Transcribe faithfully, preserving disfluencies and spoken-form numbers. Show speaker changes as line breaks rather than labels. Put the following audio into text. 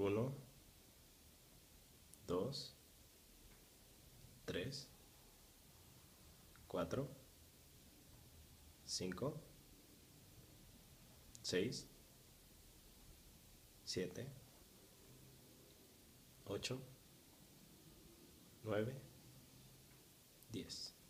uno, dos, tres, cuatro, cinco, seis, siete, ocho, nueve, diez.